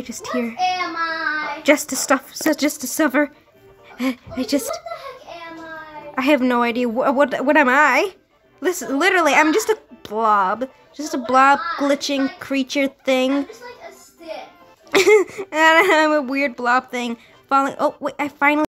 just here? What am I? Just to suffer. I just. What the heck am I? I have no idea. What am I? Listen, literally, I'm just a blob. Just a blob glitching creature thing. I'm just like a stick. And I'm a weird blob thing falling. Oh, wait, I finally.